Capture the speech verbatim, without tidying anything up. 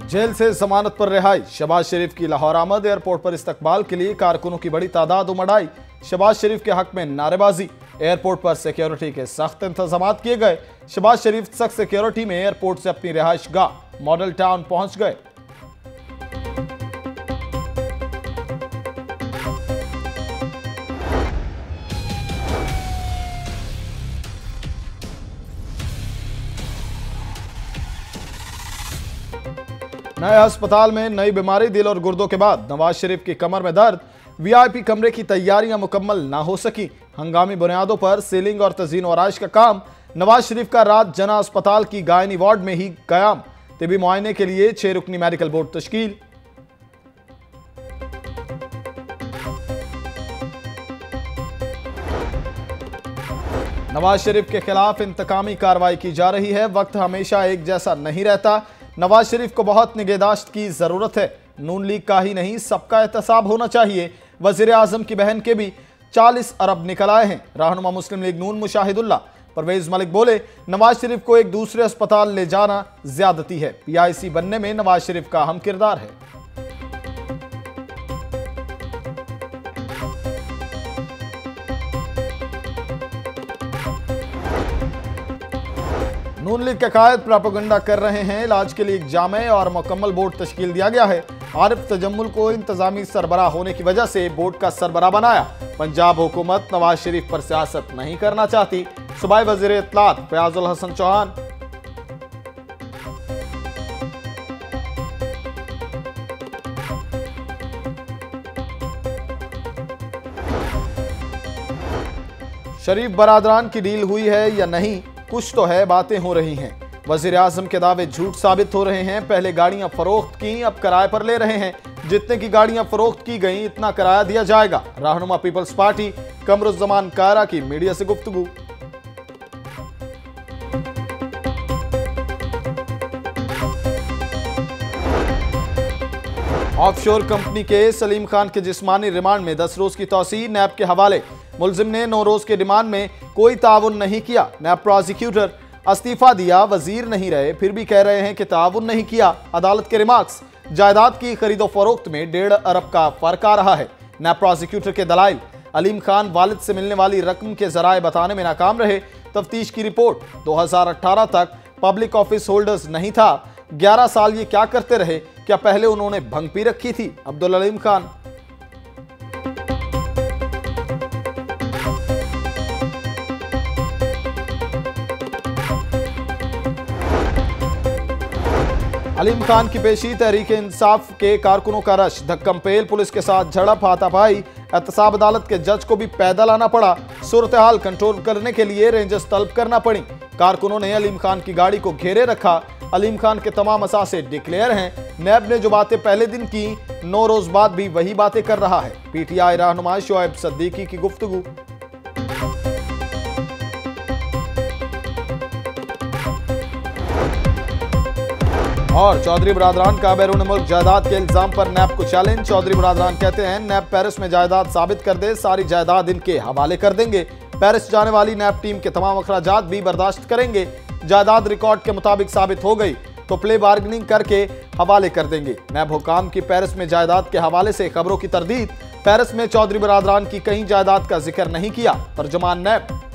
Jail से जमानत पर रिहाई, शहबाज शरीफ की लाहौर आमद, एयरपोर्ट पर इस्तकबाल के लिए कारकुनों की बड़ी तादाद उमड़ आई। शहबाज शरीफ के हक में नारेबाजी, एयरपोर्ट पर सिक्योरिटी के सख्त इंतजाम किए गए। शहबाज शरीफ सख्त सिक्योरिटी में एयरपोर्ट से अपनी रिहाइश गाह मॉडल टाउन पहुंच गए। नए अस्पताल में नई बीमारी, दिल और गुर्दों के बाद नवाज शरीफ की कमर में दर्द, वीआईपी कमरे की तैयारियां मुकम्मल ना हो सकी। हंगामी बुनियादों पर सीलिंग और तज़ीन और आराइश का काम। नवाज शरीफ का रात जना अस्पताल की गायनी वार्ड में ही कयाम, तिबी मुआयने के लिए छह रुकनी मेडिकल बोर्ड तश्कील। नवाज शरीफ के खिलाफ इंतकामी कार्रवाई की जा रही है। वक्त हमेशा एक जैसा नहीं रहता। नवाज शरीफ को बहुत निगहदाश्त की जरूरत है। नून लीग का ही नहीं, सबका एहतसाब होना चाहिए। वजीर आजम की बहन के भी चालीस अरब निकल आए हैं। रहनुमा मुस्लिम लीग नून मुशाहिदुल्लाह परवेज मलिक बोले, नवाज शरीफ को एक दूसरे अस्पताल ले जाना ज्यादती है। पीआईसी बनने में नवाज शरीफ का अहम किरदार है। नून लीग के कायद प्रोपेगेंडा कर रहे हैं। इलाज के लिए एक जामे और मुकम्मल बोर्ड तश्कील दिया गया है। आरिफ तजम्मुल को इंतजामी सरबराह होने की वजह से बोर्ड का सरबराह बनाया। पंजाब हुकूमत नवाज शरीफ पर सियासत नहीं करना चाहती। सूबाई वजीर इत्तलात फयाजुल हसन चौहान। शरीफ बरादरान की डील हुई है या नहीं, कुछ तो है, बातें हो रही हैं। वजीर आजम के दावे झूठ साबित हो रहे हैं। पहले गाड़ियां फरोख्त की, अब किराए पर ले रहे हैं। जितने की गाड़ियां फरोख्त की गई, इतना किराया दिया जाएगा। रहनुमा पीपल्स पार्टी कमरुज़्ज़मान कायरा की मीडिया से गुफ्तगू। ऑफशोर कंपनी के सलीम खान के जिस्मानी रिमांड में दस रोज की तौसीह, नैब के हवाले। मुलजिम ने नौ रोज के डिमांड में कोई ताउन नहीं किया। नैब प्रोसिक्यूटर अस्तीफा दिया, वजीर नहीं रहे, फिर भी कह रहे हैं कि ताउन नहीं किया। अदालत के रिमार्क्स, जायदाद की खरीदो फरोख्त में डेढ़ अरब का फर्क आ रहा है। नैब प्रोसिक्यूटर के दलाइल, अलीम खान वालिद से मिलने वाली रकम के जराए बताने में नाकाम रहे। तफ्तीश की रिपोर्ट, दो हजार अठारह तक पब्लिक ऑफिस होल्डर्स नहीं था। ग्यारह साल ये क्या करते रहे? क्या पहले उन्होंने भंग पी रखी थी? अब्दुल अलीम खान। अलीम खान की पेशी, तहरीक इंसाफ के कारकुनों का रश, धक्कमपेल, पुलिस के साथ झड़प, हाथापाई। एहतसाब अदालत के जज को भी पैदल आना पड़ा। सूरत हाल कंट्रोल करने के लिए रेंजर्स तलब करना पड़ी। कारकुनों ने अलीम खान की गाड़ी को घेरे रखा। अलीम खान के तमाम असासे डिक्लेयर हैं। नैब ने जो बातें पहले दिन की, नौ रोज बाद भी वही बातें कर रहा है। पीटीआई रहनुमा शोएब सद्दीकी की गुफ्तगू। और चौधरी बरादरान का बैरून मुल्क जायदाद के इल्जाम पर नैब को चैलेंज। चौधरी बरादरान कहते हैं, नैब पेरिस में जायदाद साबित कर दे, सारी जायदाद इनके हवाले कर देंगे। पेरिस जाने वाली नैब टीम के तमाम अखराजात भी बर्दाश्त करेंगे। जायदाद रिकॉर्ड के मुताबिक साबित हो गई तो प्ले बार्गेनिंग करके हवाले कर देंगे। नैब हुकाम की पेरिस में जायदाद के हवाले से खबरों की तरदीद। पेरिस में चौधरी बरादरान की कहीं जायदाद का जिक्र नहीं किया। तर्जुमान नैब।